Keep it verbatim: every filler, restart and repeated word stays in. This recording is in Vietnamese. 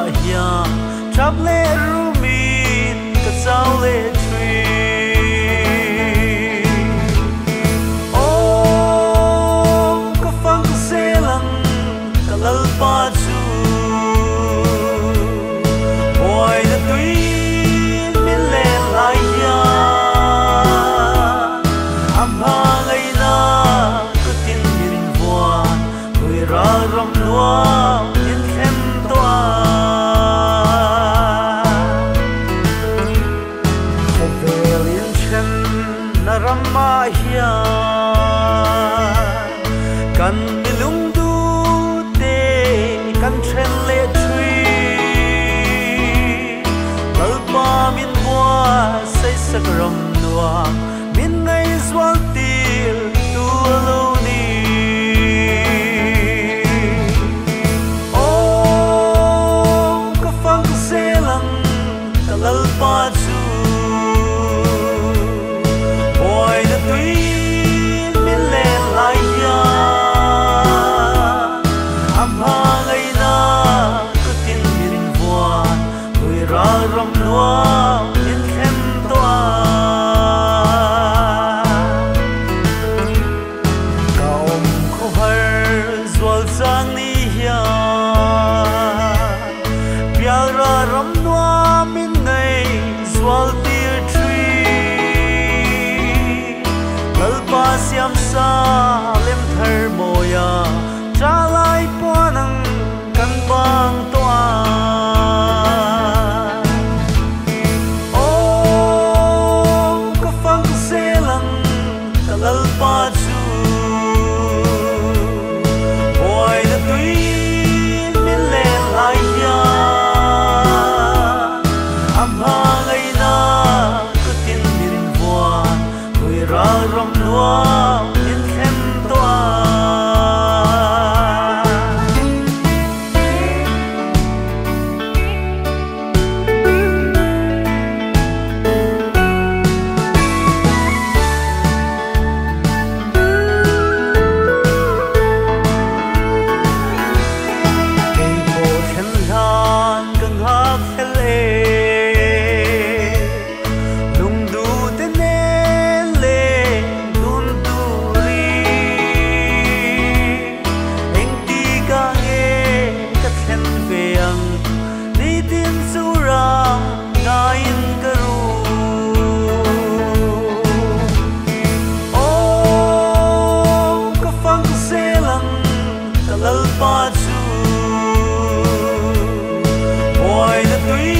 hiang trap le rumin ka chau le tree oh ka fang ka selang ka lalpa chu oi na tuin min le lai ya am hangai na ka tin min vuan tui ra ram nuam in khem toa velin chen na ramma hian kan milung du te kan chen le tree kalpa min bua say sak ram nuam min ngai zwal til tu lo ni oh ka fang selang ka lalpa chu oi na tuin min le lai ya am hangai na ka tin min vuan tui ra ram nuam in khem toa kaum kho har zwal chang ni ya pial ra ram nuam min ngai zwal tir tree lalpa siam sa lem thar moya tra lai puanang kan bang toa oh ka fang selang ka lalpa chu oi na tuin min le lai ya am hangai na ka tin min vuan tui ra ram nuam in khem toa cây bồ khen lan càng hấp khen lệ lung du tên nên lệ đun tu ri anh ti ca nghe các khen về ang đi tin su ram na in ca ru oh ka fang selang ka lalpa chu oi na tui